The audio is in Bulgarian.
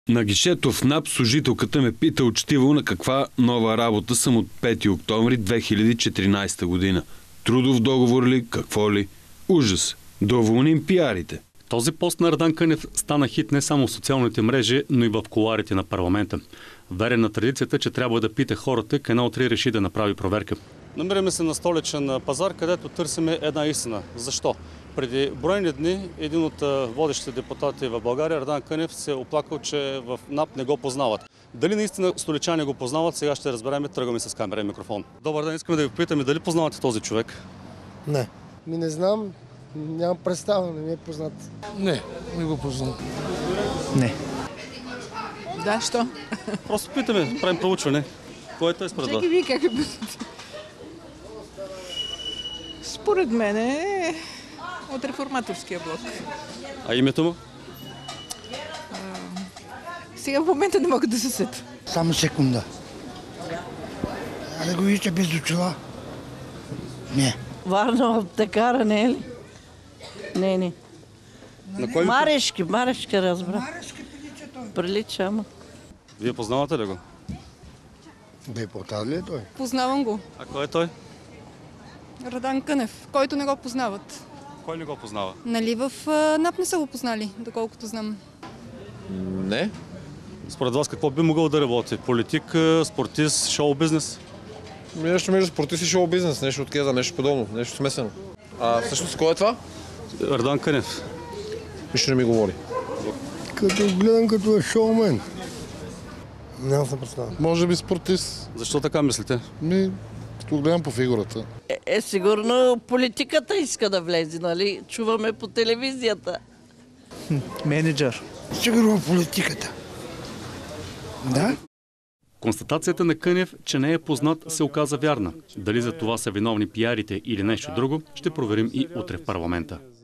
На гишето в НАП служителката ме пита учтиво на каква нова работа съм от 5 октомври 2014 година. Трудов договор ли, какво ли? Ужас! Да уволним пиарите. Този пост на Радан Кънев стана хит не само в социалните мрежи, но и в кулоарите на парламента. Верен на традицията, че трябва да пита хората, Канал 3 реши да направи проверка. Намираме се на столичен пазар, където търсиме една истина. Защо? Преди броени дни един от водещите депутати в България, Радан Кънев, се оплакал, че в НАП не го познават. Дали наистина столичани го познават, сега ще разберем. Тръгваме с камера и микрофон. Добър ден, искаме да ви попитаме дали познавате този човек? Не. Не знам, нямам представа, не ми е познат. Не го познавам. Не. Да, що? Просто питаме, правим проучване. Кой е той според вас? Чеки ви как е бъдете? Според мен е от реформаторския блок. А името му? Сега в момента не мога да се сета. Само секунда. Да го видите без очила? Не. Варна аптекара, не е ли? Не. На кой Марешки разбра. Прилича, ама. Вие познавате ли го? Депутат ли е той? Познавам го. А кой е той? Радан Кънев, който не го познават. Кой не го познава? Нали в НАП не са го познали, доколкото знам. Не. Според вас какво би могъл да работи? Политик, спортист, шоу-бизнес? Нещо между спортист и шоу-бизнес, нещо от кеза, нещо подобно, нещо смесено. А всъщност кой е това? Радан Кънев. Нищо не ми говори. Като гледам като е шоумен. Няма се представя. Може би спортист. Защо така мислите? Като гледам по фигурата. Сигурно политиката иска да влезе, нали? Чуваме по телевизията. Менеджер. Сигурно в политиката. Да? Констатацията на Кънев, че не е познат, се оказа вярна. Дали за това са виновни пиарите или нещо друго, ще проверим и утре в парламента.